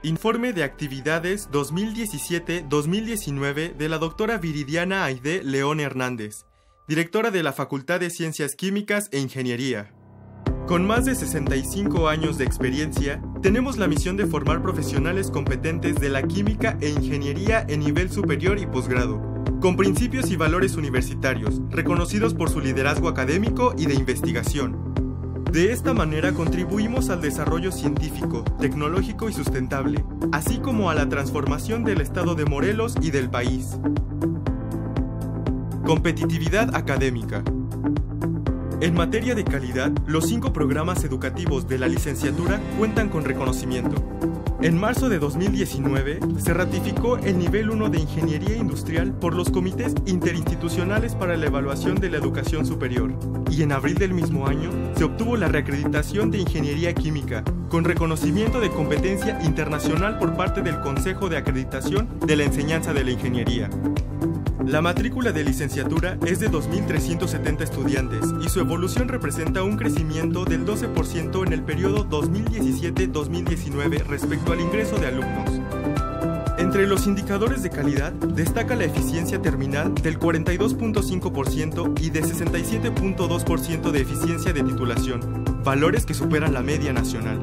Informe de actividades 2017-2019 de la doctora Viridiana Aide León Hernández, directora de la Facultad de Ciencias Químicas e Ingeniería. Con más de 65 años de experiencia, tenemos la misión de formar profesionales competentes de la química e ingeniería en nivel superior y posgrado, con principios y valores universitarios, reconocidos por su liderazgo académico y de investigación. De esta manera contribuimos al desarrollo científico, tecnológico y sustentable, así como a la transformación del estado de Morelos y del país. Competitividad académica. En materia de calidad, los 5 programas educativos de la licenciatura cuentan con reconocimiento. En marzo de 2019, se ratificó el nivel 1 de Ingeniería Industrial por los Comités Interinstitucionales para la Evaluación de la Educación Superior, y en abril del mismo año se obtuvo la reacreditación de Ingeniería Química, con reconocimiento de competencia internacional por parte del Consejo de Acreditación de la Enseñanza de la Ingeniería. La matrícula de licenciatura es de 2.370 estudiantes y su evolución representa un crecimiento del 12% en el periodo 2017-2019 respecto al ingreso de alumnos. Entre los indicadores de calidad destaca la eficiencia terminal del 42.5% y de 67.2% de eficiencia de titulación, valores que superan la media nacional.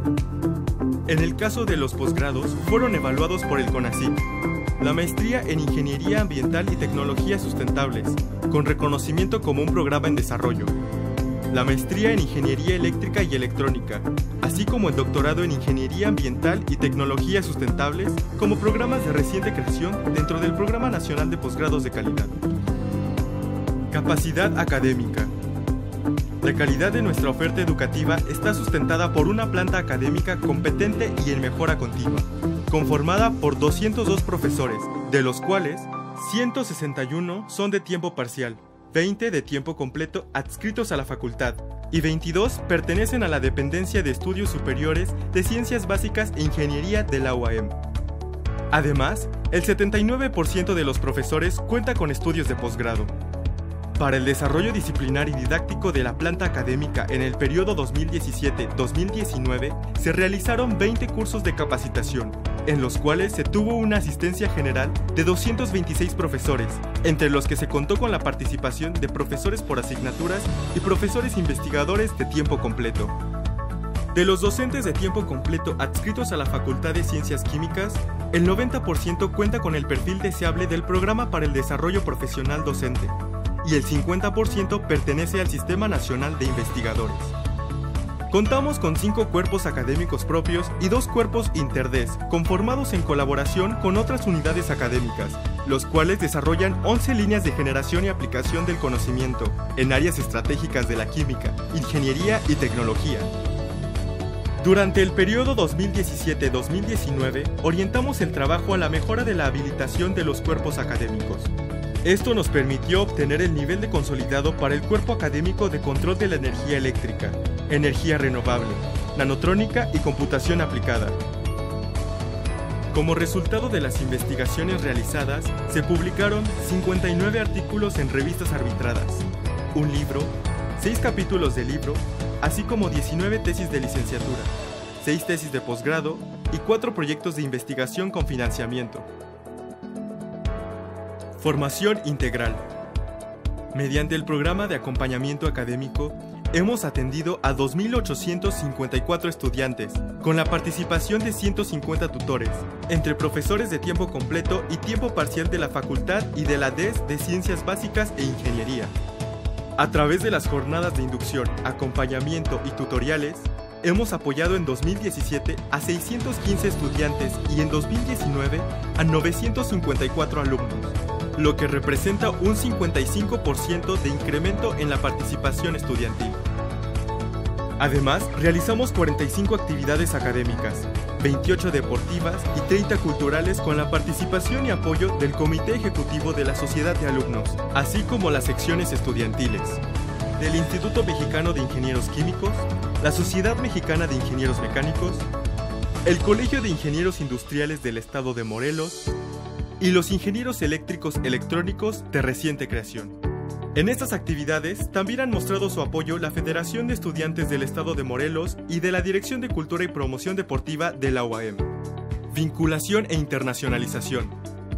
En el caso de los posgrados, fueron evaluados por el CONACYT. La maestría en Ingeniería Ambiental y Tecnologías Sustentables, con reconocimiento como un programa en desarrollo. La maestría en Ingeniería Eléctrica y Electrónica, así como el doctorado en Ingeniería Ambiental y Tecnologías Sustentables, como programas de reciente creación dentro del Programa Nacional de Posgrados de Calidad. Capacidad académica. La calidad de nuestra oferta educativa está sustentada por una planta académica competente y en mejora continua, conformada por 202 profesores, de los cuales 161 son de tiempo parcial, 20 de tiempo completo adscritos a la facultad y 22 pertenecen a la Dependencia de Estudios Superiores de Ciencias Básicas e Ingeniería de la UAM. Además, el 79% de los profesores cuenta con estudios de posgrado. Para el desarrollo disciplinar y didáctico de la planta académica en el periodo 2017-2019, se realizaron 20 cursos de capacitación, en los cuales se tuvo una asistencia general de 226 profesores, entre los que se contó con la participación de profesores por asignaturas y profesores investigadores de tiempo completo. De los docentes de tiempo completo adscritos a la Facultad de Ciencias Químicas, el 90% cuenta con el perfil deseable del Programa para el Desarrollo Profesional Docente, y el 50% pertenece al Sistema Nacional de Investigadores. Contamos con 5 cuerpos académicos propios y 2 cuerpos interdes, conformados en colaboración con otras unidades académicas, los cuales desarrollan 11 líneas de generación y aplicación del conocimiento en áreas estratégicas de la química, ingeniería y tecnología. Durante el periodo 2017-2019, orientamos el trabajo a la mejora de la habilitación de los cuerpos académicos. Esto nos permitió obtener el nivel de consolidado para el cuerpo académico de control de la energía eléctrica, energía renovable, nanotrónica y computación aplicada. Como resultado de las investigaciones realizadas, se publicaron 59 artículos en revistas arbitradas, un libro, 6 capítulos de libro, así como 19 tesis de licenciatura, 6 tesis de posgrado y 4 proyectos de investigación con financiamiento. Formación integral. Mediante el programa de acompañamiento académico, hemos atendido a 2.854 estudiantes, con la participación de 150 tutores, entre profesores de tiempo completo y tiempo parcial de la facultad y de la DES de Ciencias Básicas e Ingeniería. A través de las jornadas de inducción, acompañamiento y tutoriales, hemos apoyado en 2017 a 615 estudiantes y en 2019 a 954 alumnos, lo que representa un 55% de incremento en la participación estudiantil. Además, realizamos 45 actividades académicas, 28 deportivas y 30 culturales con la participación y apoyo del Comité Ejecutivo de la Sociedad de Alumnos, así como las secciones estudiantiles, del Instituto Mexicano de Ingenieros Químicos, la Sociedad Mexicana de Ingenieros Mecánicos, el Colegio de Ingenieros Industriales del Estado de Morelos, y los ingenieros eléctricos electrónicos de reciente creación. En estas actividades también han mostrado su apoyo la Federación de Estudiantes del Estado de Morelos y de la Dirección de Cultura y Promoción Deportiva de la UAM. Vinculación e internacionalización.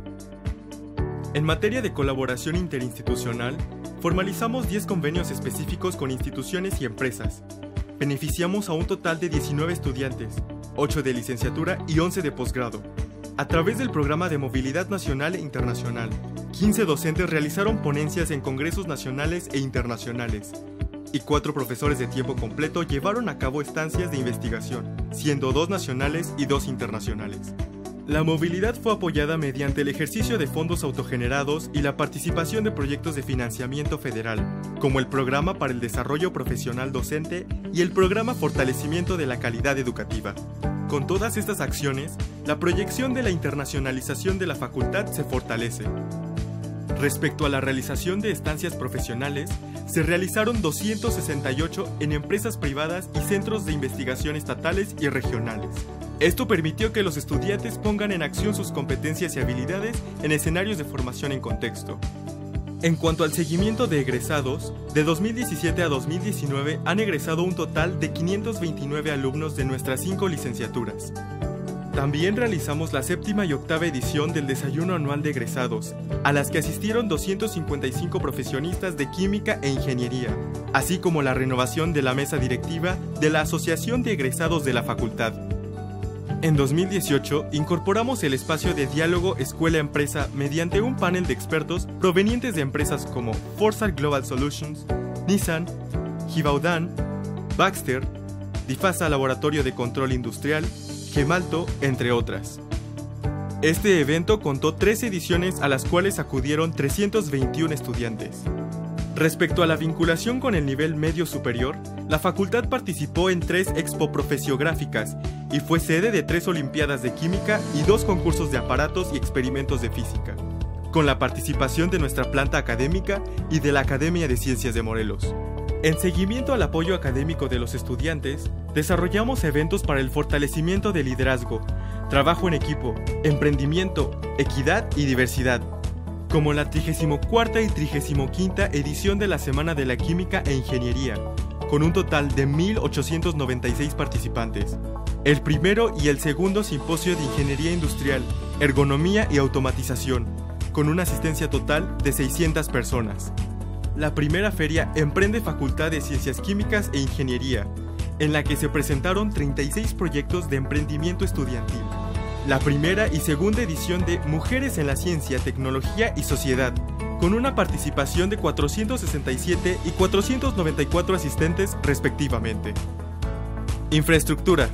En materia de colaboración interinstitucional, formalizamos 10 convenios específicos con instituciones y empresas. Beneficiamos a un total de 19 estudiantes, 8 de licenciatura y 11 de posgrado. A través del programa de movilidad nacional e internacional, 15 docentes realizaron ponencias en congresos nacionales e internacionales, y 4 profesores de tiempo completo llevaron a cabo estancias de investigación, siendo 2 nacionales y 2 internacionales. La movilidad fue apoyada mediante el ejercicio de fondos autogenerados y la participación de proyectos de financiamiento federal, como el Programa para el Desarrollo Profesional Docente y el Programa Fortalecimiento de la Calidad Educativa. Con todas estas acciones, la proyección de la internacionalización de la facultad se fortalece. Respecto a la realización de estancias profesionales, se realizaron 268 en empresas privadas y centros de investigación estatales y regionales. Esto permitió que los estudiantes pongan en acción sus competencias y habilidades en escenarios de formación en contexto. En cuanto al seguimiento de egresados, de 2017 a 2019 han egresado un total de 529 alumnos de nuestras 5 licenciaturas. También realizamos la 7ª y 8ª edición del Desayuno Anual de Egresados, a las que asistieron 255 profesionistas de Química e Ingeniería, así como la renovación de la mesa directiva de la Asociación de Egresados de la Facultad. En 2018, incorporamos el espacio de diálogo escuela-empresa mediante un panel de expertos provenientes de empresas como Foresight Global Solutions, Nissan, Givaudan, Baxter, Difasa Laboratorio de Control Industrial, Gemalto, entre otras. Este evento contó 3 ediciones a las cuales acudieron 321 estudiantes. Respecto a la vinculación con el nivel medio superior, la facultad participó en 3 expo profesiográficas y fue sede de 3 olimpiadas de química y 2 concursos de aparatos y experimentos de física, con la participación de nuestra planta académica y de la Academia de Ciencias de Morelos. En seguimiento al apoyo académico de los estudiantes, desarrollamos eventos para el fortalecimiento del liderazgo, trabajo en equipo, emprendimiento, equidad y diversidad, como la 34ª y 35ª edición de la Semana de la Química e Ingeniería, con un total de 1,896 participantes. El primero y el segundo Simposio de Ingeniería Industrial, Ergonomía y Automatización, con una asistencia total de 600 personas. La primera feria Emprende Facultad de Ciencias Químicas e Ingeniería, en la que se presentaron 36 proyectos de emprendimiento estudiantil. La primera y segunda edición de Mujeres en la Ciencia, Tecnología y Sociedad, con una participación de 467 y 494 asistentes respectivamente. Infraestructura.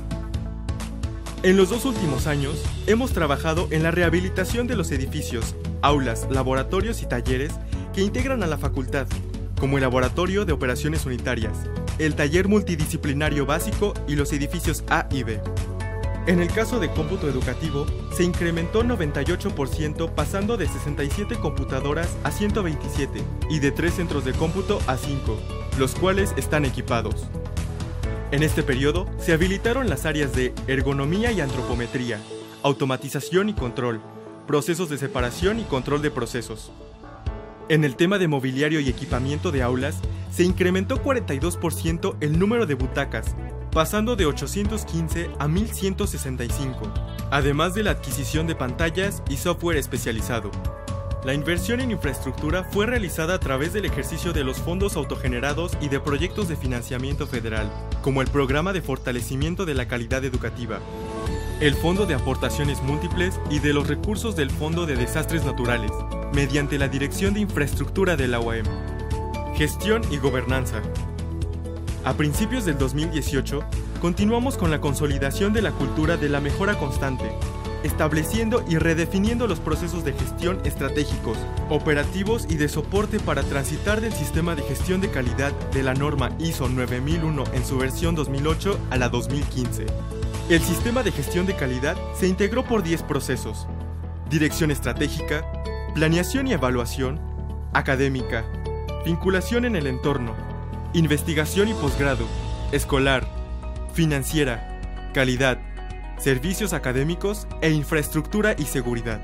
En los 2 últimos años, hemos trabajado en la rehabilitación de los edificios, aulas, laboratorios y talleres que integran a la facultad, como el Laboratorio de Operaciones Unitarias, el Taller Multidisciplinario Básico y los edificios A y B. En el caso de cómputo educativo, se incrementó 98% pasando de 67 computadoras a 127 y de 3 centros de cómputo a 5, los cuales están equipados. En este periodo, se habilitaron las áreas de ergonomía y antropometría, automatización y control, procesos de separación y control de procesos. En el tema de mobiliario y equipamiento de aulas, se incrementó 42% el número de butacas, pasando de 815 a 1165, además de la adquisición de pantallas y software especializado. La inversión en infraestructura fue realizada a través del ejercicio de los fondos autogenerados y de proyectos de financiamiento federal, como el Programa de Fortalecimiento de la Calidad Educativa, el Fondo de Aportaciones Múltiples y de los recursos del Fondo de Desastres Naturales, mediante la Dirección de Infraestructura de la UAM. Gestión y gobernanza. A principios del 2018, continuamos con la consolidación de la cultura de la mejora constante, estableciendo y redefiniendo los procesos de gestión estratégicos, operativos y de soporte para transitar del sistema de gestión de calidad de la norma ISO 9001 en su versión 2008 a la 2015. El sistema de gestión de calidad se integró por 10 procesos: dirección estratégica, planeación y evaluación, académica, vinculación en el entorno, investigación y posgrado, escolar, financiera, calidad, servicios académicos e infraestructura y seguridad.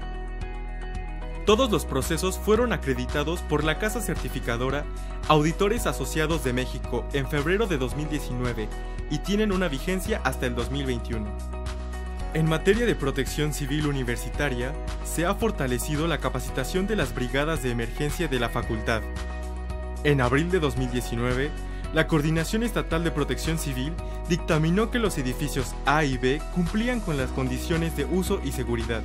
Todos los procesos fueron acreditados por la casa certificadora Auditores Asociados de México en febrero de 2019 y tienen una vigencia hasta el 2021. En materia de protección civil universitaria, se ha fortalecido la capacitación de las brigadas de emergencia de la facultad. En abril de 2019, la Coordinación Estatal de Protección Civil dictaminó que los edificios A y B cumplían con las condiciones de uso y seguridad.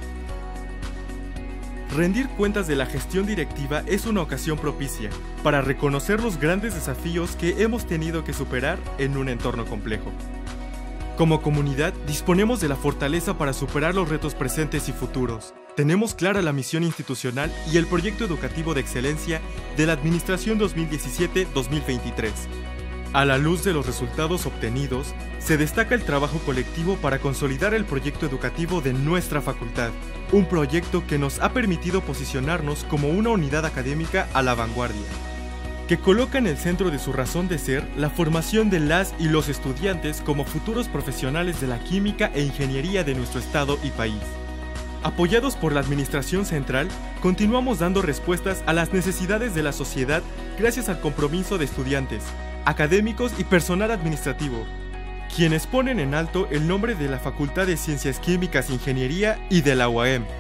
Rendir cuentas de la gestión directiva es una ocasión propicia para reconocer los grandes desafíos que hemos tenido que superar en un entorno complejo. Como comunidad, disponemos de la fortaleza para superar los retos presentes y futuros. Tenemos clara la misión institucional y el proyecto educativo de excelencia de la Administración 2017-2023. A la luz de los resultados obtenidos, se destaca el trabajo colectivo para consolidar el proyecto educativo de nuestra facultad, un proyecto que nos ha permitido posicionarnos como una unidad académica a la vanguardia, que coloca en el centro de su razón de ser la formación de las y los estudiantes como futuros profesionales de la química e ingeniería de nuestro estado y país. Apoyados por la Administración Central, continuamos dando respuestas a las necesidades de la sociedad gracias al compromiso de estudiantes, académicos y personal administrativo, quienes ponen en alto el nombre de la Facultad de Ciencias Químicas e Ingeniería y de la UAM.